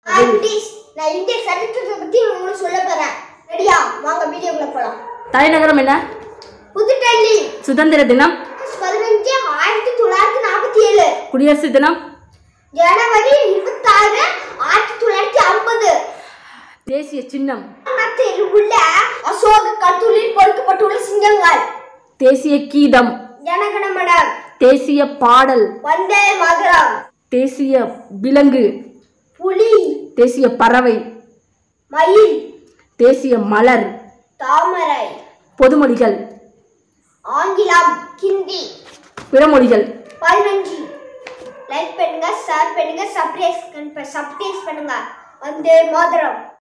Please நான் இந்திய சரித்திரத்தை பத்தி உங்களுக்கு சொல்ல போறேன். ரெடியா? வாங்க வீடியோக்குள்ள போலாம். தலைநகரம் என்ன? புதுடெல்லி. சுதந்திர தினம் 15 1947. குடியரசு தினம் ஜனவரி 26 1950. தேசிய சின்னம் உள்ள அசோக கத்தூலில் பொறிக்கப்பட்டுள்ள சிங்கங்கள். தேசிய கீதம் ஜனகணமன. தேசிய பாடல் வந்தே மாதரம். தேசிய விலங்கு புலி. தேசிய பறவை மயில். தேசிய மலர் தாமரை. பொதுமொழிகள் ஆங்கிலம், ஹிந்தி. பிறமொழிகள் 15. லைக் பண்ணுங்க, ஷேர் பண்ணுங்க, சப்ஸ்கிரைப் பண்ணுங்க. வந்தே மாதரம்.